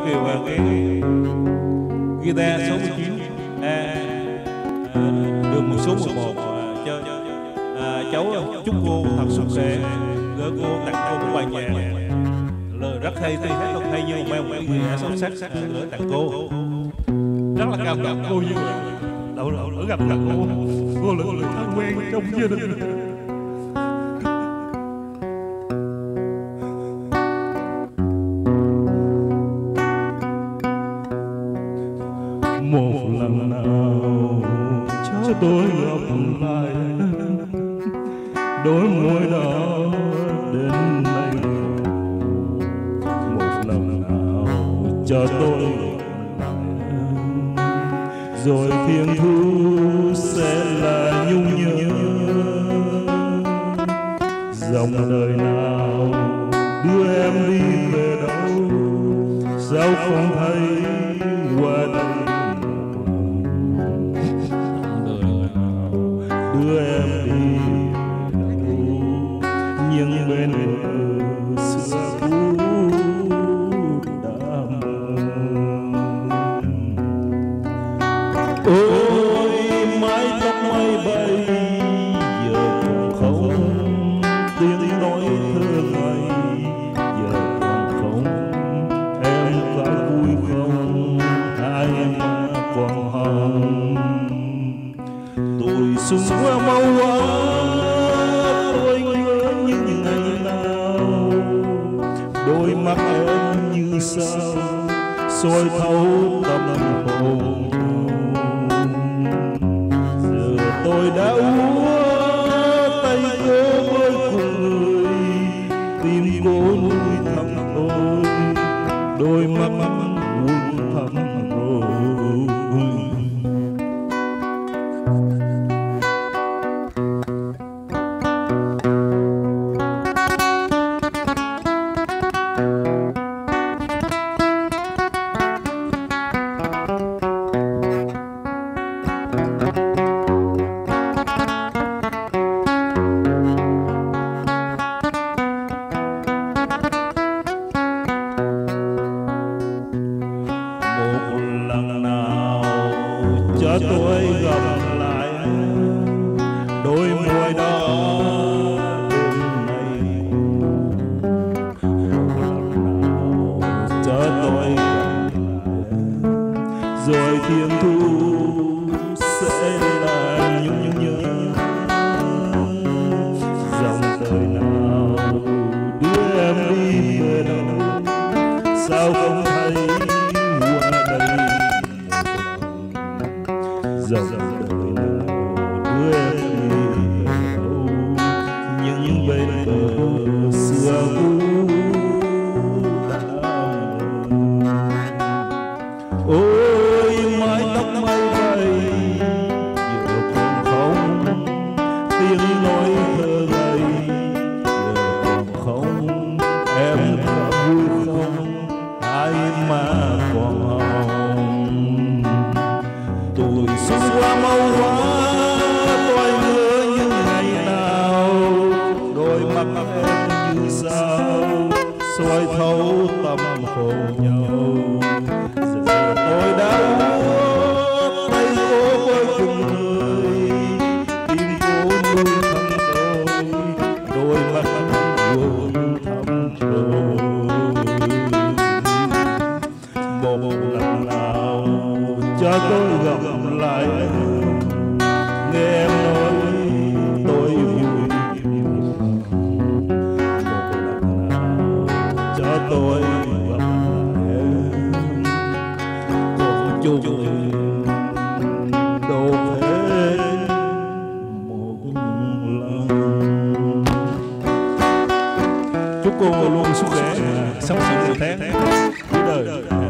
Kiều và cái guitar 69 đường 10 số 11 cho cháu chúc cô thật sức khỏe, gửi cô tặng cô một bài nhạc lời rất hay, tuy hát không hay nhưng mang một cái ý nghĩa sâu sắc gửi tặng cô. Rất là cảm động cô như vậy. Đậu ở gặp cô là người thân quen trong gia đình. Một lần nào cho tôi gặp lại đôi môi đỏ đến đây. Một lần nào cho tôi gặp lại rồi thiên thu sẽ là nhung nhớ. Dòng đời nào đưa em đi về đâu, sao không thấy qua đây. Đưa em đi đâu nhưng bên bờ xưa cũ đã mơ. Ôi mái tóc mây bay giờ còn không tiếng nói thơ ngây, giờ còn không em có vui không hai má còn hồng. Tuổi xuân qua mau quá tôi nhớ những ngày nào đôi mắt em như sao soi thấu tâm hồn. Giờ tôi đã úa tay cô với cùng người, tim cô nuôi thầm tôi đôi mắt buồn thầm rồi. Cho tôi gặp lại đôi môi đó đêm nay. Cho tôi gặp lại rồi thiên thu sẽ là nhung nhớ. Dòng đời nào đưa em đi về đâu, sao không thấy qua đây. Dòng đời nào đưa em đi đâu nhưng bên bờ xưa cũ đã mơ. Ôi mái tóc mây bay giờ còn không tiếng nói thơ ngây, giờ còn không em có vui không hai má còn hồng. Tuổi xuân qua mau quá tôi nhớ những ngày nào đôi mắt em như sao soi thấu tâm hồn nhau. Giờ tôi đã úa tay cô với cùng người, tim cô nuôi thầm tôi đôi mắt buồn thầm rồi. Một lần nào cho tôi gặp lại em, nghe em nói tôi vui. Một lần nào cho tôi gặp lại em, còn chung đâu thể một lần. Chúc cô luôn sức khỏe, sống sự tháng cuối đời.